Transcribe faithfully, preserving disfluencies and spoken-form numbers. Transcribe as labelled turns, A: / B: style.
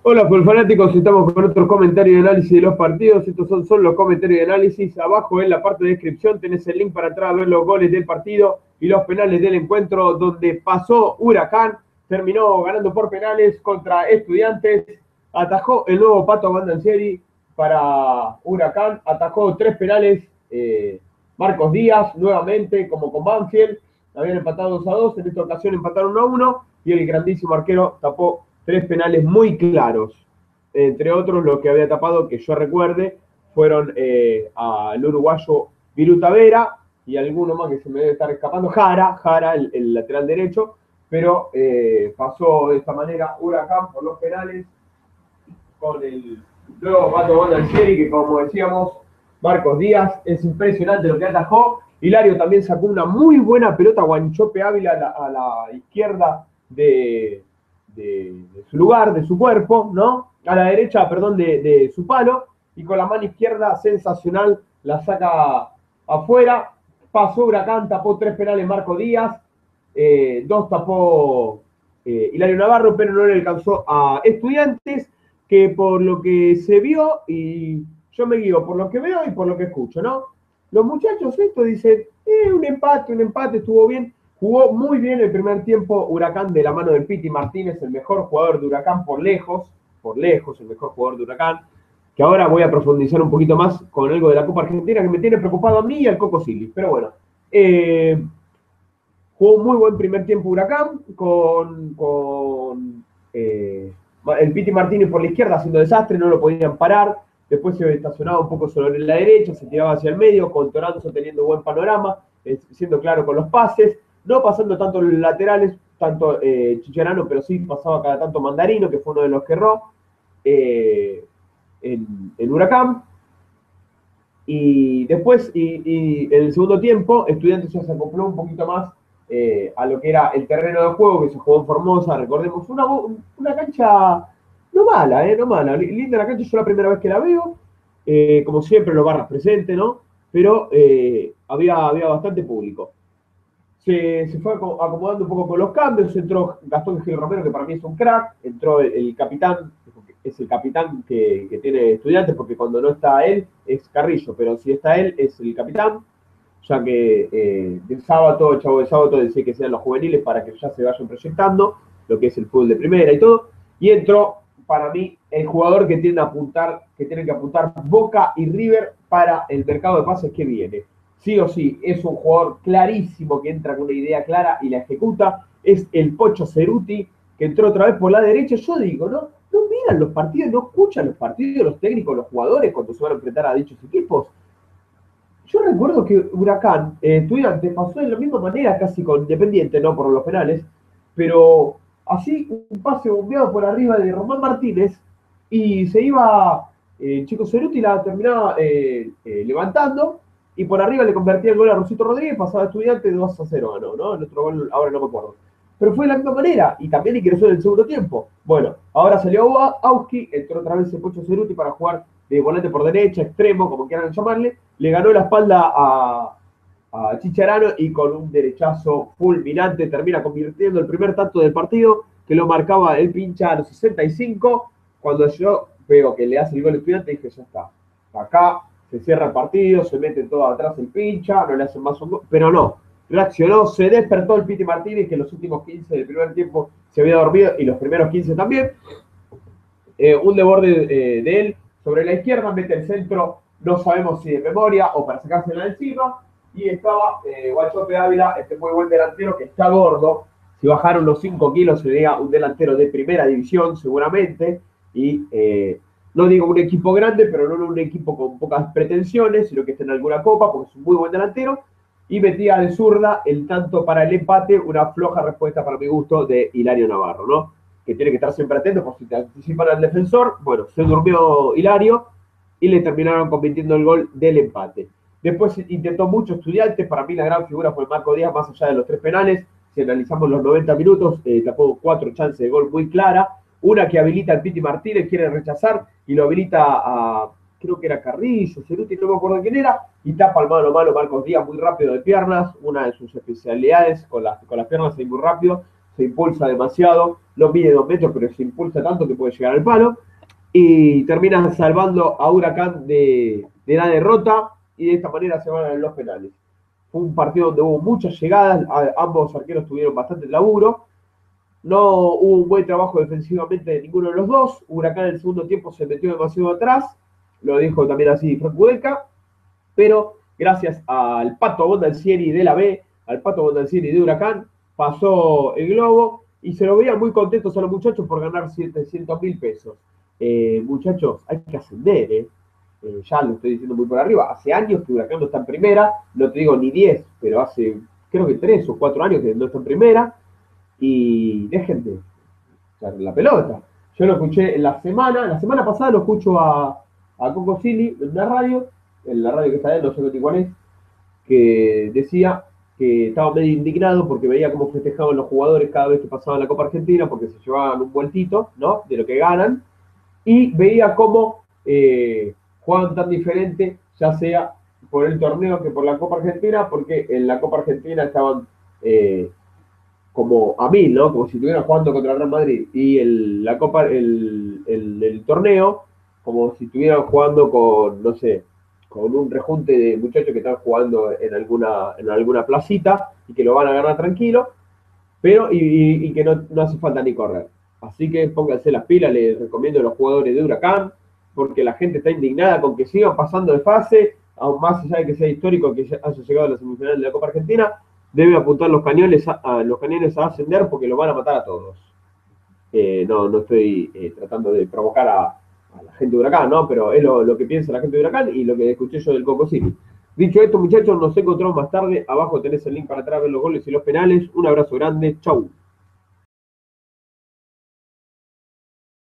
A: Hola, fanáticos, estamos con otro comentario y análisis de los partidos. Estos son solo los comentarios y análisis. Abajo en la parte de descripción tenés el link para entrar a ver los goles del partido y los penales del encuentro, donde pasó Huracán, terminó ganando por penales contra Estudiantes, atajó el nuevo Pato Bandancieri para Huracán, atajó tres penales eh, Marcos Díaz, nuevamente como con Banfield, habían empatado dos a dos, en esta ocasión empataron uno a uno y el grandísimo arquero tapó tres penales muy claros. Entre otros, lo que había tapado, que yo recuerde, fueron eh, al uruguayo Viruta Vera y alguno más que se me debe estar escapando, Jara, Jara, el, el lateral derecho, pero eh, pasó de esta manera Huracán por los penales con el nuevo Pato Bondancieri, que como decíamos, Marcos Díaz, es impresionante lo que atajó. Hilario también sacó una muy buena pelota, Guanchope Ávila a la, a la izquierda de, de, de su lugar, de su cuerpo, ¿no? A la derecha, perdón, de, de su palo, y con la mano izquierda, sensacional, la saca afuera. Pasó Huracán, tapó tres penales Marco Díaz, eh, dos tapó eh, Hilario Navarro, pero no le alcanzó a Estudiantes, que por lo que se vio, y yo me guío por lo que veo y por lo que escucho, ¿no? Los muchachos esto dicen, eh, un empate, un empate, estuvo bien. Jugó muy bien el primer tiempo Huracán de la mano del Piti Martínez, el mejor jugador de Huracán por lejos, por lejos, el mejor jugador de Huracán, que ahora voy a profundizar un poquito más con algo de la Copa Argentina que me tiene preocupado a mí y al Coco Silly. Pero bueno, eh, jugó un muy buen primer tiempo Huracán con, con eh, el Piti Martínez por la izquierda haciendo desastre, no lo podían parar. Después se estacionaba un poco sobre la derecha, se tiraba hacia el medio, con Toranzo teniendo buen panorama, eh, siendo claro con los pases, no pasando tanto los laterales, tanto eh, Chicharano, pero sí pasaba cada tanto Mandarino, que fue uno de los que erró eh, en, en Huracán. Y después, y, y en el segundo tiempo, Estudiantes ya se acopló un poquito más eh, a lo que era el terreno de juego, que se jugó en Formosa, recordemos, una, una cancha no mala, eh, no mala, linda la cancha, yo la primera vez que la veo, eh, como siempre los barras presentes, ¿no? Pero eh, había, había bastante público. Se, se fue acomodando un poco con los cambios, entró Gastón Gil Romero, que para mí es un crack, entró el, el capitán, es el capitán que, que tiene Estudiantes, porque cuando no está él es Carrillo, pero si está él es el capitán, ya que eh, de sábado, Chavo de sábado, decía que sean los juveniles para que ya se vayan proyectando, lo que es el fútbol de primera y todo, y entró para mí el jugador que tiene, apuntar, que tiene que apuntar Boca y River para el mercado de pases que viene. Sí o sí, es un jugador clarísimo que entra con una idea clara y la ejecuta, es el Pocho Ceruti, que entró otra vez por la derecha. Yo digo, ¿no? No miran los partidos, no escuchan los partidos, los técnicos, los jugadores cuando se van a enfrentar a dichos equipos. Yo recuerdo que Huracán, eh, Estudiantes, pasó de la misma manera casi con Independiente, no por los penales, pero así un pase bombeado por arriba de Román Martínez y se iba eh, Chico Ceruti, la terminaba eh, eh, levantando y por arriba le convertía el gol a Rosito Rodríguez, pasaba Estudiantes dos a cero ganó, ¿no? El otro gol ahora no me acuerdo. Pero fue de la misma manera y también ingresó en el segundo tiempo. Bueno, ahora salió Auski, entró otra vez el Pocho Ceruti para jugar de volante por derecha, extremo, como quieran llamarle, le ganó la espalda a, a Chicharano y con un derechazo fulminante termina convirtiendo el primer tanto del partido, que lo marcaba el pincha a los sesenta y cinco. Cuando yo veo que le hace el gol al Estudiante, dije, ya está, acá se cierra el partido, se mete todo atrás el pincha, no le hacen más un gol, pero no, reaccionó, se despertó el Piti Martínez, que en los últimos quince del primer tiempo se había dormido, y los primeros quince también. Eh, un desborde eh, de él sobre la izquierda, mete el centro, no sabemos si de memoria o para sacársela de encima, y estaba eh, Guanchope Ávila, este muy buen delantero que está gordo. Si bajaron los cinco kilos sería un delantero de primera división seguramente, y eh, no digo un equipo grande, pero no un equipo con pocas pretensiones, sino que está en alguna copa, porque es un muy buen delantero, y metía de zurda el tanto para el empate, una floja respuesta para mi gusto de Hilario Navarro, ¿no? Que tiene que estar siempre atento por si te anticipan al defensor. Bueno, se durmió Hilario y le terminaron convirtiendo el gol del empate. Después intentó mucho Estudiantes, para mí la gran figura fue Marco Díaz, más allá de los tres penales. Si analizamos los noventa minutos, eh, tapó cuatro chances de gol muy clara. Una que habilita al Piti Martínez, quiere rechazar y lo habilita a, creo que era Carrillo, Ceruti, no me acuerdo quién era, y tapa al mano a mano Marcos Díaz muy rápido de piernas, una de sus especialidades, con las, con las piernas ahí muy rápido, se impulsa demasiado, no mide dos metros, pero se impulsa tanto que puede llegar al palo, y termina salvando a Huracán de, de la derrota, y de esta manera se van a los penales. Fue un partido donde hubo muchas llegadas, a, ambos arqueros tuvieron bastante laburo, no hubo un buen trabajo defensivamente de ninguno de los dos, Huracán en el segundo tiempo se metió demasiado atrás, lo dijo también así Frank Udeca, pero gracias al Pato Bondancieri de la B, al Pato Bondancieri de Huracán, pasó el globo y se lo veían muy contentos a los muchachos por ganar setecientos mil pesos. Eh, muchachos, hay que ascender, ¿eh? Eh, ya lo estoy diciendo muy por arriba. Hace años que Huracán no está en primera, no te digo ni diez, pero hace creo que tres o cuatro años que no está en primera. Y dejen de echar la pelota. Yo lo escuché en la semana, la semana pasada lo escucho a, a Coco Silly en una radio, en la radio que está él, no sé ni cuál es, que decía que estaba medio indignado porque veía cómo festejaban los jugadores cada vez que pasaban la Copa Argentina, porque se llevaban un vueltito, ¿no? De lo que ganan, y veía cómo eh, jugaban tan diferente, ya sea por el torneo que por la Copa Argentina, porque en la Copa Argentina estaban eh, como a mil, ¿no? Como si estuvieran jugando contra el Real Madrid, y el, la Copa, el, el, el torneo, como si estuvieran jugando con, no sé, con un rejunte de muchachos que están jugando en alguna, en alguna placita y que lo van a ganar tranquilo, pero y, y, y que no, no hace falta ni correr. Así que pónganse las pilas, les recomiendo a los jugadores de Huracán, porque la gente está indignada con que sigan pasando de fase, aún más allá de que sea histórico que haya llegado a la semifinal de la Copa Argentina, debe apuntar los cañones a, a los cañones a ascender porque los van a matar a todos. Eh, no, no estoy eh, tratando de provocar a, a la gente de Huracán, ¿no? Pero es lo, lo que piensa la gente de Huracán y lo que escuché yo del Coco City. Dicho esto, muchachos, nos encontramos más tarde. Abajo tenés el link para atrás, ver los goles y los penales. Un abrazo grande. Chau.